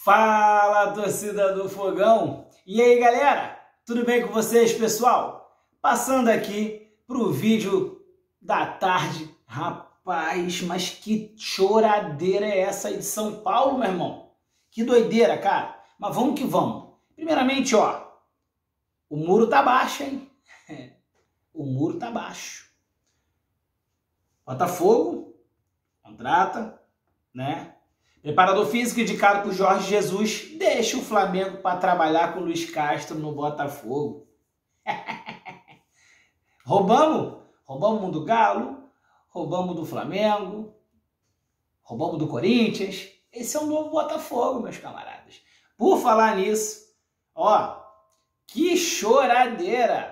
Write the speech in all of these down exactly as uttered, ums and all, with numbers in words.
Fala, torcida do Fogão! E aí, galera? Tudo bem com vocês, pessoal? Passando aqui pro vídeo da tarde. Rapaz, mas que choradeira é essa aí de São Paulo, meu irmão? Que doideira, cara! Mas vamos que vamos. Primeiramente, ó, o muro tá baixo, hein? O muro tá baixo. Botafogo, contrata, né? Preparador físico indicado por Jorge Jesus deixa o Flamengo para trabalhar com o Luiz Castro no Botafogo. Roubamos? Roubamos do Galo, roubamos do Flamengo, roubamos do Corinthians. Esse é o novo Botafogo, meus camaradas. Por falar nisso, ó, que choradeira!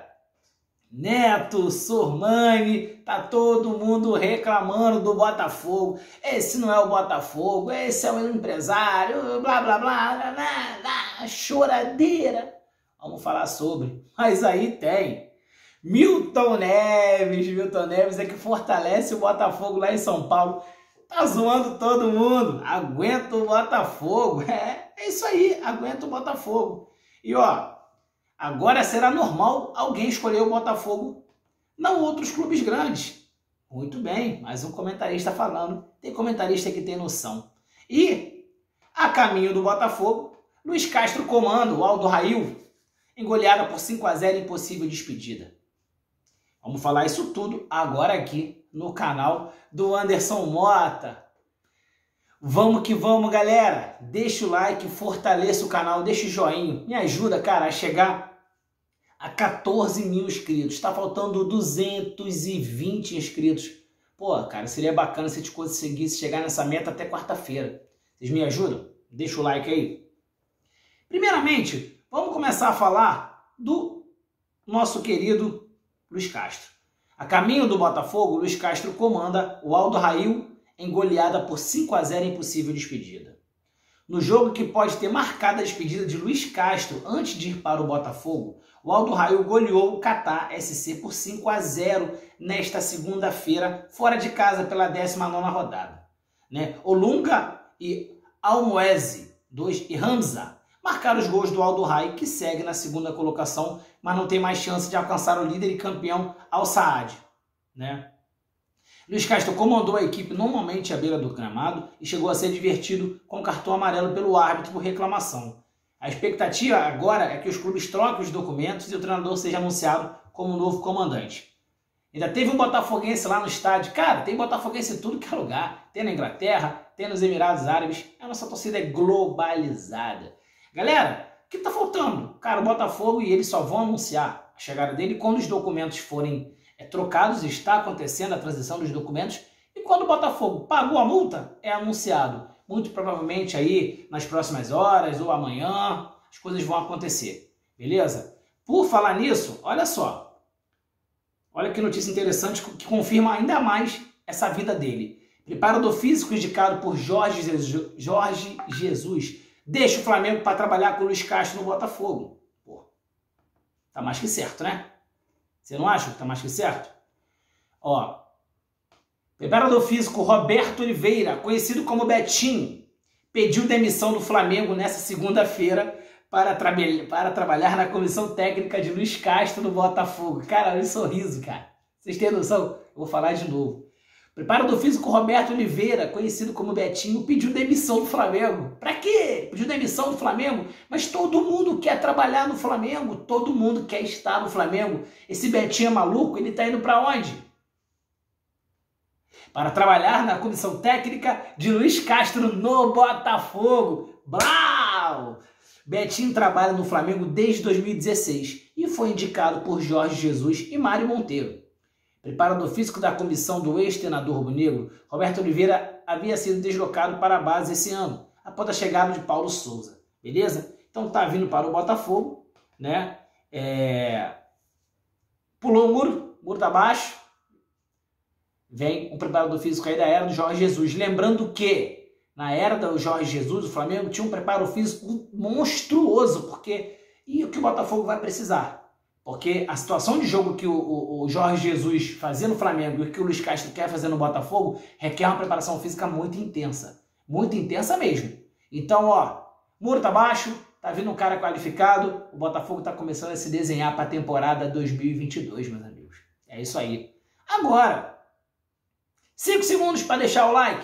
Neto, Sormani, tá todo mundo reclamando do Botafogo. Esse não é o Botafogo, esse é o empresário, blá, blá, blá, blá, blá, blá, choradeira. Vamos falar sobre, mas aí tem. Milton Neves, Milton Neves é que fortalece o Botafogo lá em São Paulo. Tá zoando todo mundo, aguenta o Botafogo. É, é isso aí, aguenta o Botafogo. E ó, agora será normal alguém escolher o Botafogo, não outros clubes grandes. Muito bem, mais um comentarista falando. Tem comentarista que tem noção. E, a caminho do Botafogo, Luiz Castro comanda o Aldo Rail, engoleada por cinco a zero, impossível despedida. Vamos falar isso tudo agora aqui no canal do Anderson Mota. Vamos que vamos, galera. Deixa o like, fortaleça o canal, deixa o joinha. Me ajuda, cara, a chegar a quatorze mil inscritos. Tá faltando duzentos e vinte inscritos. Pô, cara, seria bacana se a gente conseguisse chegar nessa meta até quarta-feira. Vocês me ajudam? Deixa o like aí. Primeiramente, vamos começar a falar do nosso querido Luiz Castro. A caminho do Botafogo, Luiz Castro comanda o Aldo Rail em goleada por cinco a zero, impossível despedida. No jogo que pode ter marcado a despedida de Luiz Castro antes de ir para o Botafogo, o Aldo Rail goleou o Catar S C por cinco a zero nesta segunda-feira, fora de casa pela décima nona rodada. Né? Olunga e Almoeze dois e Hamza marcaram os gols do Aldo Rail, que segue na segunda colocação, mas não tem mais chance de alcançar o líder e campeão Al Saad. Né? Luiz Castro comandou a equipe normalmente à beira do gramado e chegou a ser divertido com cartão amarelo pelo árbitro por reclamação. A expectativa agora é que os clubes troquem os documentos e o treinador seja anunciado como novo comandante. Ainda teve um botafoguense lá no estádio. Cara, tem botafoguense em tudo que é lugar. Tem na Inglaterra, tem nos Emirados Árabes. A nossa torcida é globalizada. Galera, o que tá faltando? Cara, o Botafogo e eles só vão anunciar a chegada dele quando os documentos forem é, trocados. Está acontecendo a transição dos documentos. E quando o Botafogo pagou a multa, é anunciado. Muito provavelmente aí nas próximas horas ou amanhã as coisas vão acontecer. Beleza? Por falar nisso, olha só. Olha que notícia interessante que confirma ainda mais essa vida dele. Preparador físico indicado por Jorge Jesus, Jorge Jesus deixa o Flamengo para trabalhar com o Luiz Castro no Botafogo. Pô, tá mais que certo, né? Você não acha que tá mais que certo? Ó, preparador físico Roberto Oliveira, conhecido como Betinho, pediu demissão do Flamengo nessa segunda-feira para, tra para trabalhar na comissão técnica de Luiz Castro no Botafogo. Cara, olha o sorriso, cara. Vocês têm noção? Eu vou falar de novo. Preparador físico Roberto Oliveira, conhecido como Betinho, pediu demissão do Flamengo. Pra quê? Pediu demissão do Flamengo? Mas todo mundo quer trabalhar no Flamengo, todo mundo quer estar no Flamengo. Esse Betinho é maluco, ele tá indo pra onde? Para trabalhar na comissão técnica de Luiz Castro no Botafogo. Blau! Betinho trabalha no Flamengo desde dois mil e dezesseis e foi indicado por Jorge Jesus e Mário Monteiro. Preparador físico da comissão do ex-treinador rubro-negro, Roberto Oliveira havia sido deslocado para a base esse ano, após a chegada de Paulo Souza. Beleza? Então tá vindo para o Botafogo, né? É... Pulou o muro, o muro tá baixo. Vem um preparador físico aí da era do Jorge Jesus. Lembrando que na era do Jorge Jesus, o Flamengo tinha um preparo físico monstruoso, porque e o que o Botafogo vai precisar? Porque a situação de jogo que o, o, o Jorge Jesus fazia no Flamengo e o que o Luiz Castro quer fazer no Botafogo requer uma preparação física muito intensa. Muito intensa mesmo. Então, ó, muro tá baixo, tá vindo um cara qualificado, o Botafogo tá começando a se desenhar para a temporada dois mil e vinte e dois, meus amigos. É isso aí. Agora, cinco segundos para deixar o like.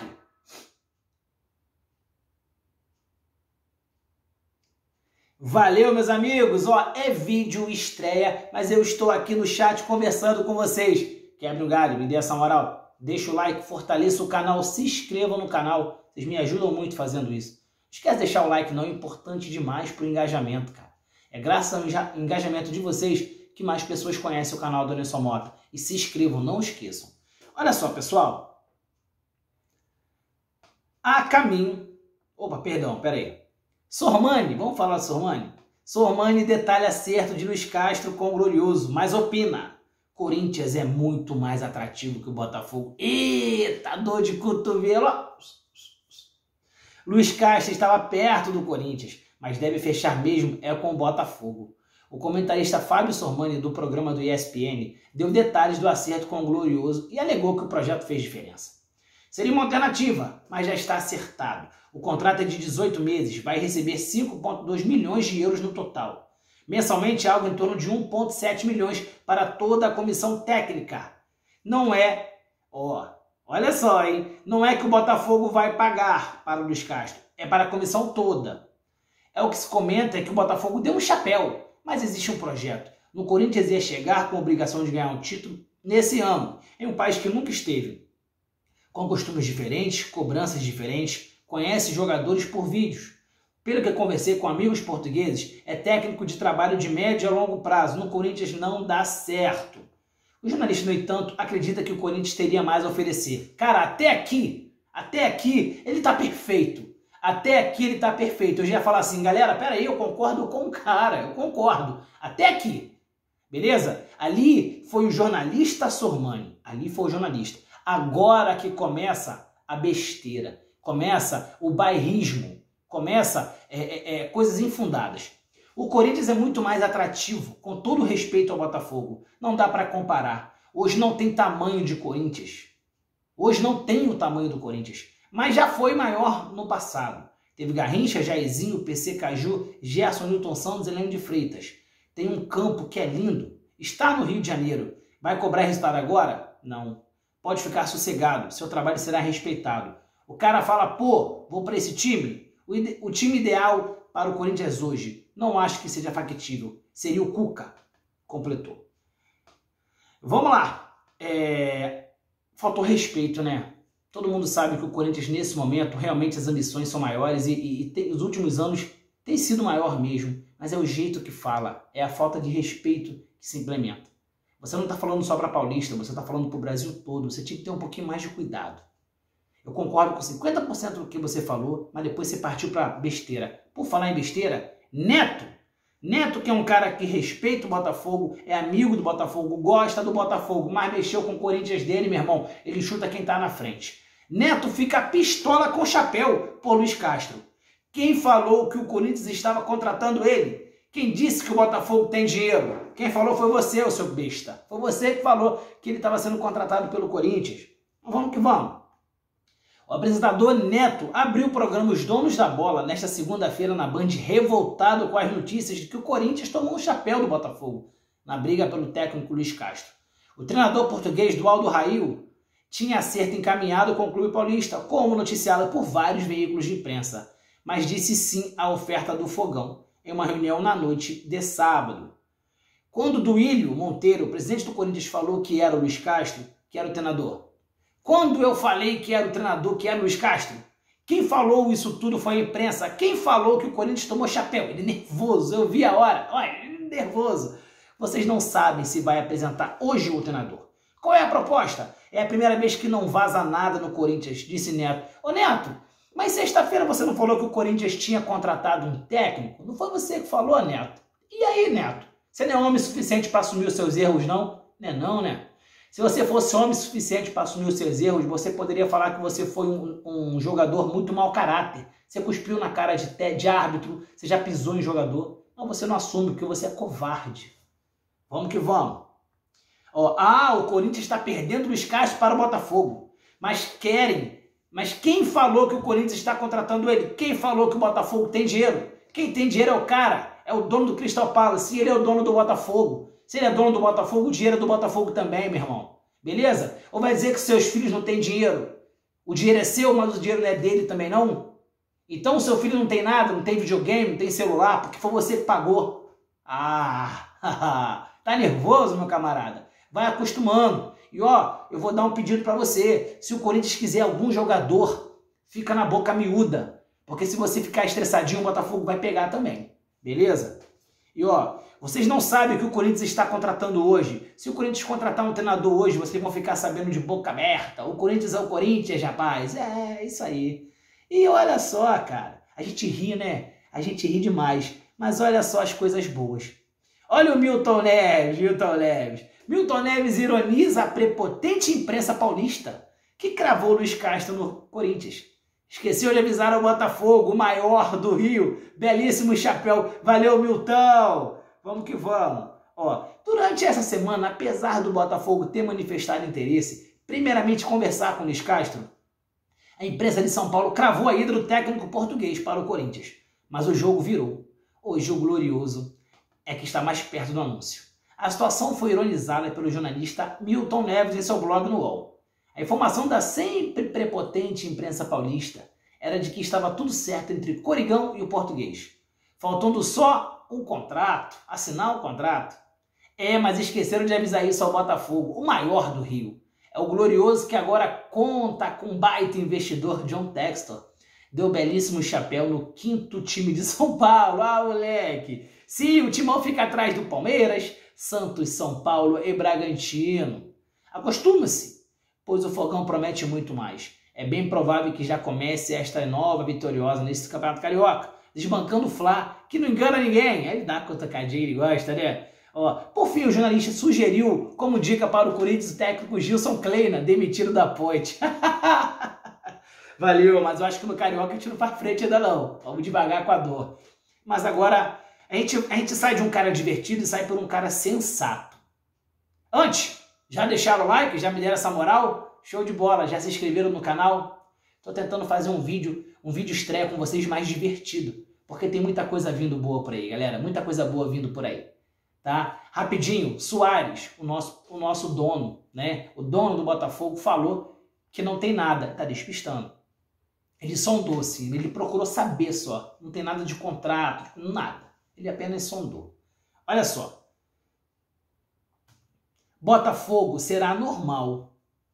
Valeu, meus amigos. Ó, é vídeo estreia, mas eu estou aqui no chat conversando com vocês. Quebre o galho, me dê essa moral. Deixa o like, fortaleça o canal, se inscreva no canal. Vocês me ajudam muito fazendo isso. Não esquece de deixar o like, não. É importante demais para o engajamento, cara. É graças ao engajamento de vocês que mais pessoas conhecem o canal do Anderson Mota. E se inscrevam, não esqueçam. Olha só, pessoal. A caminho... Opa, perdão, pera aí. Sormani, vamos falar de Sormani? Sormani detalha acerto de Luiz Castro com o Glorioso, mas opina. Corinthians é muito mais atrativo que o Botafogo. Eita, dor de cotovelo. Luiz Castro estava perto do Corinthians, mas deve fechar mesmo é com o Botafogo. O comentarista Fábio Sormani, do programa do E S P N, deu detalhes do acerto com o Glorioso e alegou que o projeto fez diferença. Seria uma alternativa, mas já está acertado. O contrato é de dezoito meses, vai receber cinco vírgula dois milhões de euros no total. Mensalmente, algo em torno de um vírgula sete milhões para toda a comissão técnica. Não é, ó, olha só, hein? Não é que o Botafogo vai pagar para o Luiz Castro, é para a comissão toda. É o que se comenta é que o Botafogo deu um chapéu, mas existe um projeto. No Corinthians ia chegar com a obrigação de ganhar um título nesse ano, em um país que nunca esteve. Com costumes diferentes, cobranças diferentes, conhece jogadores por vídeos. Pelo que conversei com amigos portugueses, é técnico de trabalho de médio a longo prazo. No Corinthians não dá certo. O jornalista, no entanto, acredita que o Corinthians teria mais a oferecer. Cara, até aqui, até aqui, ele tá perfeito. Até aqui ele tá perfeito. Eu já ia falar assim, galera, peraí, eu concordo com o cara, eu concordo. Até aqui, beleza? Ali foi o jornalista Sormani, ali foi o jornalista. Agora que começa a besteira, começa o bairrismo, começa é, é, é, coisas infundadas. O Corinthians é muito mais atrativo, com todo respeito ao Botafogo. Não dá para comparar. Hoje não tem tamanho de Corinthians. Hoje não tem o tamanho do Corinthians. Mas já foi maior no passado. Teve Garrincha, Jairzinho, P C Caju, Gerson, Nilton Santos e Heleno de Freitas. Tem um campo que é lindo. Está no Rio de Janeiro. Vai cobrar resultado agora? Não. Pode ficar sossegado. Seu trabalho será respeitado. O cara fala, pô, vou para esse time. O, ide o time ideal para o Corinthians hoje. Não acho que seja factível. Seria o Cuca. Completou. Vamos lá. É... Faltou respeito, né? Todo mundo sabe que o Corinthians, nesse momento, realmente as ambições são maiores e, e, e tem, os últimos anos tem sido maior mesmo. Mas é o jeito que fala. É a falta de respeito que se implementa. Você não está falando só para Paulista, você está falando para o Brasil todo. Você tinha que ter um pouquinho mais de cuidado. Eu concordo com cinquenta por cento do que você falou, mas depois você partiu para besteira. Por falar em besteira, Neto. Neto, que é um cara que respeita o Botafogo, é amigo do Botafogo, gosta do Botafogo, mas mexeu com o Corinthians dele, meu irmão. Ele chuta quem tá na frente. Neto fica pistola com chapéu por Luiz Castro. Quem falou que o Corinthians estava contratando ele? Quem disse que o Botafogo tem dinheiro? Quem falou foi você, ô seu besta. Foi você que falou que ele estava sendo contratado pelo Corinthians. Então vamos que vamos. O apresentador Neto abriu o programa Os Donos da Bola nesta segunda-feira na Band, revoltado com as notícias de que o Corinthians tomou um chapéu do Botafogo na briga pelo técnico Luiz Castro. O treinador português Dualdo Rail tinha acerto encaminhado com o clube paulista, como noticiado por vários veículos de imprensa, mas disse sim à oferta do Fogão em uma reunião na noite de sábado. Quando Duílio Monteiro, presidente do Corinthians, falou que era o Luiz Castro, que era o treinador, quando eu falei que era o treinador, que era o Luiz Castro, quem falou isso tudo foi a imprensa. Quem falou que o Corinthians tomou chapéu? Ele nervoso, eu vi a hora. Olha, nervoso. Vocês não sabem se vai apresentar hoje o treinador. Qual é a proposta? É a primeira vez que não vaza nada no Corinthians, disse Neto. Ô Neto, mas sexta-feira você não falou que o Corinthians tinha contratado um técnico? Não foi você que falou, Neto? E aí, Neto? Você não é homem suficiente para assumir os seus erros, não? Não é não, né? Se você fosse homem suficiente para assumir os seus erros, você poderia falar que você foi um, um jogador muito mau caráter. Você cuspiu na cara de, de árbitro, você já pisou em jogador. Não, você não assume porque você é covarde. Vamos que vamos. Ó, ah, o Corinthians está perdendo o Luiz Castro para o Botafogo. Mas querem, Mas quem falou que o Corinthians está contratando ele? Quem falou que o Botafogo tem dinheiro? Quem tem dinheiro é o cara, é o dono do Crystal Palace, ele é o dono do Botafogo. Se ele é dono do Botafogo, o dinheiro é do Botafogo também, meu irmão. Beleza? Ou vai dizer que seus filhos não têm dinheiro? O dinheiro é seu, mas o dinheiro não é dele também, não? Então o seu filho não tem nada, não tem videogame, não tem celular, porque foi você que pagou. Ah, tá nervoso, meu camarada? Vai acostumando. E ó, eu vou dar um pedido para você. Se o Corinthians quiser algum jogador, fica na boca miúda. Porque se você ficar estressadinho, o Botafogo vai pegar também. Beleza? E ó, vocês não sabem o que o Corinthians está contratando hoje. Se o Corinthians contratar um treinador hoje, vocês vão ficar sabendo de boca aberta. O Corinthians é o Corinthians, rapaz. É, isso aí. E olha só, cara. A gente ri, né? A gente ri demais. Mas olha só as coisas boas. Olha o Milton Neves, Milton Neves. Milton Neves ironiza a prepotente imprensa paulista que cravou Luiz Castro no Corinthians. Esqueceu de avisar ao Botafogo, o maior do Rio. Belíssimo chapéu. Valeu, Milton. Vamos que vamos. Ó, durante essa semana, apesar do Botafogo ter manifestado interesse, primeiramente conversar com Luiz Castro, a imprensa de São Paulo cravou a ida do técnico português para o Corinthians. Mas o jogo virou. Hoje o glorioso é que está mais perto do anúncio. A situação foi ironizada pelo jornalista Milton Neves em seu blog no U O L. A informação da sempre prepotente imprensa paulista era de que estava tudo certo entre Corigão e o português, faltando só um contrato, assinar um contrato. É, mas esqueceram de avisar isso ao Botafogo, o maior do Rio. É o glorioso que agora conta com um baita investidor, John Textor. Deu belíssimo chapéu no quinto time de São Paulo. Ah, moleque! Sim, o timão fica atrás do Palmeiras, Santos, São Paulo e Bragantino. Acostuma-se, pois o Fogão promete muito mais. É bem provável que já comece esta nova vitoriosa nesse Campeonato Carioca, desbancando o Fla, que não engana ninguém. Aí dá cotacadinha, ele gosta, né? Ó, por fim, o jornalista sugeriu como dica para o Corinthians o técnico Gilson Kleina, demitido da Ponte. Valeu, mas eu acho que no Carioca a gente não faz frente ainda não. Vamos devagar com a dor. Mas agora a gente, a gente sai de um cara divertido e sai por um cara sensato. Antes, já deixaram o like? Já me deram essa moral? Show de bola, já se inscreveram no canal? Tô tentando fazer um vídeo, um vídeo estreia com vocês mais divertido, porque tem muita coisa vindo boa por aí, galera. Muita coisa boa vindo por aí. Tá? Rapidinho, Soares, o nosso, o nosso dono, né? O dono do Botafogo falou que não tem nada, tá despistando. Ele sondou, assim, ele procurou saber só. Não tem nada de contrato, nada. Ele apenas sondou. Olha só. Botafogo será normal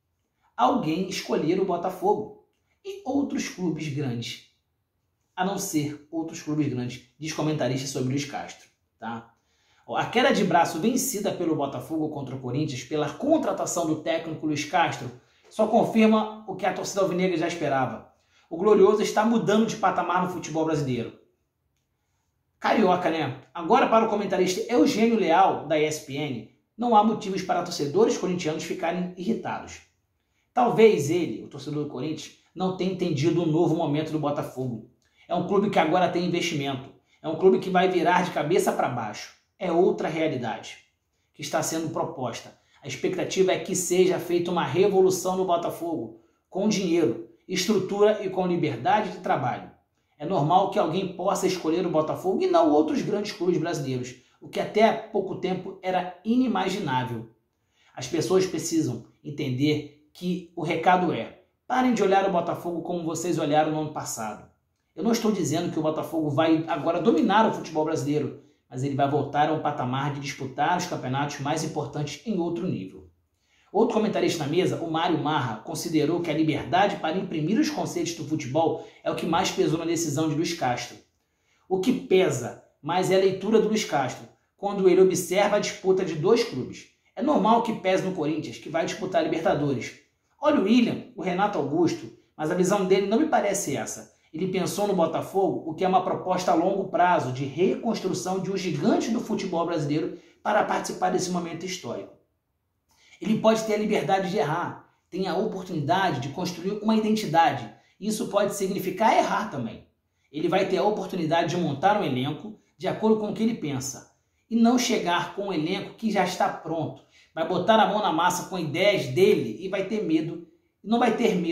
alguém escolher o Botafogo e outros clubes grandes, a não ser outros clubes grandes, diz comentarista sobre Luiz Castro, tá? A queda de braço vencida pelo Botafogo contra o Corinthians pela contratação do técnico Luiz Castro só confirma o que a torcida alvinegra já esperava. O glorioso está mudando de patamar no futebol brasileiro. Carioca, né? Agora, para o comentarista Eugênio Leal, da E S P N, não há motivos para torcedores corintianos ficarem irritados. Talvez ele, o torcedor do Corinthians, não tenha entendido o novo momento do Botafogo. É um clube que agora tem investimento. É um clube que vai virar de cabeça para baixo. É outra realidade que está sendo proposta. A expectativa é que seja feita uma revolução no Botafogo, com dinheiro, estrutura e com liberdade de trabalho. É normal que alguém possa escolher o Botafogo e não outros grandes clubes brasileiros, o que até há pouco tempo era inimaginável. As pessoas precisam entender que o recado é: parem de olhar o Botafogo como vocês olharam no ano passado. Eu não estou dizendo que o Botafogo vai agora dominar o futebol brasileiro, mas ele vai voltar a um patamar de disputar os campeonatos mais importantes em outro nível. Outro comentarista na mesa, o Mário Marra, considerou que a liberdade para imprimir os conceitos do futebol é o que mais pesou na decisão de Luiz Castro. O que pesa mais é a leitura do Luiz Castro, quando ele observa a disputa de dois clubes. É normal que pese no Corinthians, que vai disputar a Libertadores. Olha o William, o Renato Augusto, mas a visão dele não me parece essa. Ele pensou no Botafogo, o que é uma proposta a longo prazo de reconstrução de um gigante do futebol brasileiro para participar desse momento histórico. Ele pode ter a liberdade de errar, tem a oportunidade de construir uma identidade. Isso pode significar errar também. Ele vai ter a oportunidade de montar um elenco de acordo com o que ele pensa e não chegar com um elenco que já está pronto. Vai botar a mão na massa com ideias dele e vai ter medo, não vai ter medo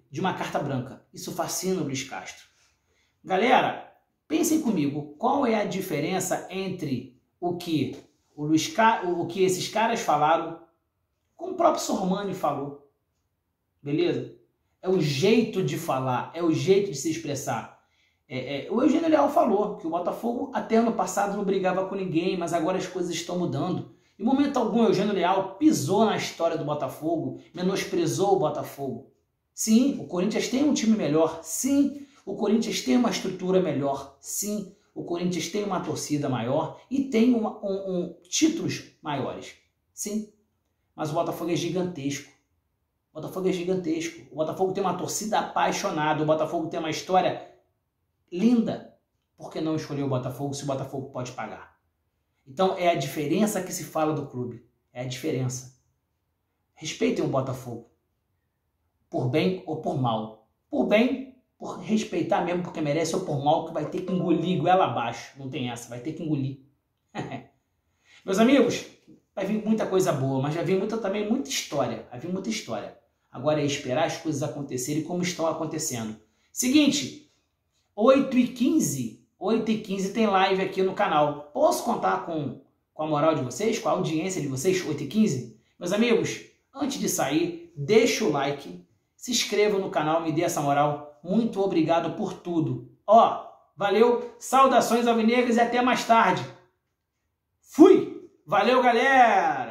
de uma carta branca. Isso fascina o Luiz Castro. Galera, pensem comigo, qual é a diferença entre o que, o Luiz Ca... o que esses caras falaram com o próprio Sormani falou? Beleza? É o jeito de falar, é o jeito de se expressar. É, é, o Eugênio Leal falou que o Botafogo até ano passado não brigava com ninguém, mas agora as coisas estão mudando. Em momento algum, o Eugênio Leal pisou na história do Botafogo, menosprezou o Botafogo. Sim, o Corinthians tem um time melhor. Sim, o Corinthians tem uma estrutura melhor. Sim, o Corinthians tem uma torcida maior e tem uma, um, um, títulos maiores. Sim, mas o Botafogo é gigantesco. O Botafogo é gigantesco. O Botafogo tem uma torcida apaixonada. O Botafogo tem uma história linda. Por que não escolher o Botafogo se o Botafogo pode pagar? Então é a diferença que se fala do clube. É a diferença. Respeitem o Botafogo. Por bem ou por mal. Por bem, por respeitar mesmo porque merece, ou por mal que vai ter que engolir goela abaixo. Não tem essa, vai ter que engolir. Meus amigos, vai vir muita coisa boa, mas já vem muita, também muita história. Vai vir muita história. Agora é esperar as coisas acontecerem como estão acontecendo. Seguinte, oito e quinze, oito e quinze tem live aqui no canal. Posso contar com, com a moral de vocês, com a audiência de vocês, oito e quinze? Meus amigos, antes de sair, deixa o like, se inscreva no canal, me dê essa moral. Muito obrigado por tudo. Ó, valeu, saudações alvinegras e até mais tarde. Fui! Valeu, galera!